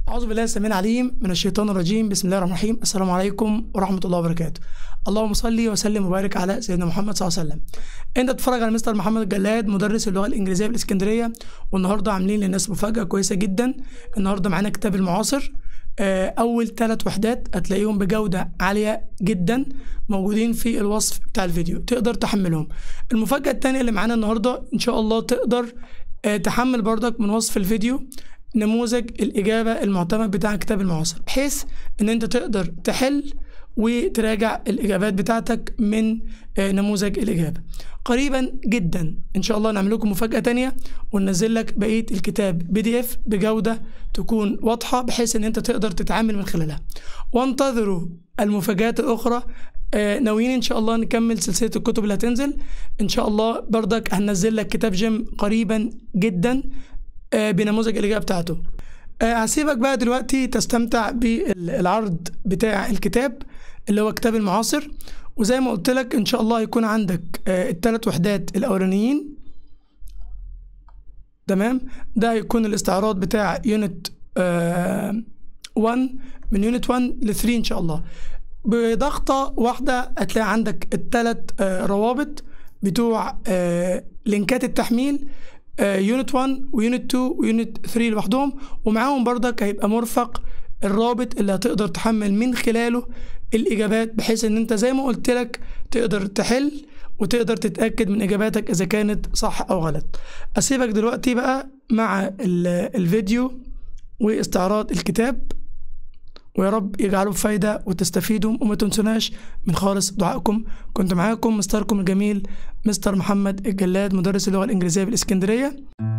أعوذ بالله السميع العليم من الشيطان الرجيم. بسم الله الرحمن الرحيم. السلام عليكم ورحمة الله وبركاته. اللهم صل وسلم وبارك على سيدنا محمد صلى الله عليه وسلم. أنت بتتفرج على مستر محمد الجلاد مدرس اللغة الإنجليزية بالإسكندرية، والنهارده عاملين للناس مفاجأة كويسة جدا. النهارده معانا كتاب المعاصر، أول 3 وحدات هتلاقيهم بجودة عالية جدا موجودين في الوصف بتاع الفيديو، تقدر تحملهم. المفاجأة الثانية اللي معانا النهارده إن شاء الله تقدر تحمل بردك من وصف الفيديو نموذج الإجابة المعتمد بتاع كتاب المعاصر، بحيث إن أنت تقدر تحل وتراجع الإجابات بتاعتك من نموذج الإجابة. قريبا جدا إن شاء الله نعمل لكم مفاجأة تانية وننزل لك بقية الكتاب PDF بجودة تكون واضحة، بحيث إن أنت تقدر تتعامل من خلالها. وانتظروا المفاجآت الأخرى. ناويين إن شاء الله نكمل سلسلة الكتب اللي هتنزل إن شاء الله. بردك هننزل لك كتاب جيم قريبا جدا بنموذج الإجابة بتاعته. هسيبك بقى دلوقتي تستمتع بالعرض بتاع الكتاب اللي هو كتاب المعاصر. وزي ما قلت لك إن شاء الله هيكون عندك ال3 وحدات الأولانيين، تمام؟ ده هيكون الاستعراض بتاع يونت 1 من يونت 1 ل 3 إن شاء الله. بضغطة واحدة هتلاقي عندك ال3 روابط بتوع لينكات التحميل، يونت 1 ويونت 2 ويونت 3 لوحدهم، ومعاهم بردك هيبقى مرفق الرابط اللي هتقدر تحمل من خلاله الإجابات، بحيث إن أنت زي ما قلت لك تقدر تحل وتقدر تتأكد من إجاباتك إذا كانت صح أو غلط. أسيبك دلوقتي بقى مع الفيديو واستعراض الكتاب، ويا رب يجعله بفايدة وتستفيدوا، وما تنسوناش من خالص دعائكم. كنت معاكم مستركم الجميل مستر محمد الجلاد مدرس اللغة الإنجليزية بالإسكندرية.